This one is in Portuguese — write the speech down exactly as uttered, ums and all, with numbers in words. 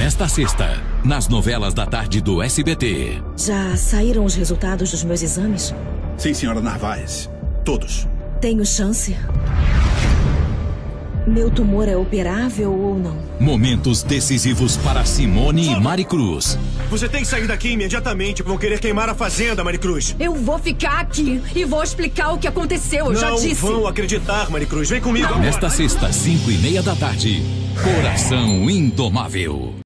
Nesta sexta, nas novelas da tarde do S B T. Já saíram os resultados dos meus exames? Sim, senhora Narvaez. Todos. Tenho chance? Meu tumor é operável ou não? Momentos decisivos para Simone e Maricruz. Você tem que sair daqui imediatamente. Vão querer queimar a fazenda, Maricruz. Eu vou ficar aqui e vou explicar o que aconteceu. Eu Não já disse. Não vão acreditar, Maricruz. Vem comigo agora. Nesta sexta, cinco e meia da tarde. Coração Indomável.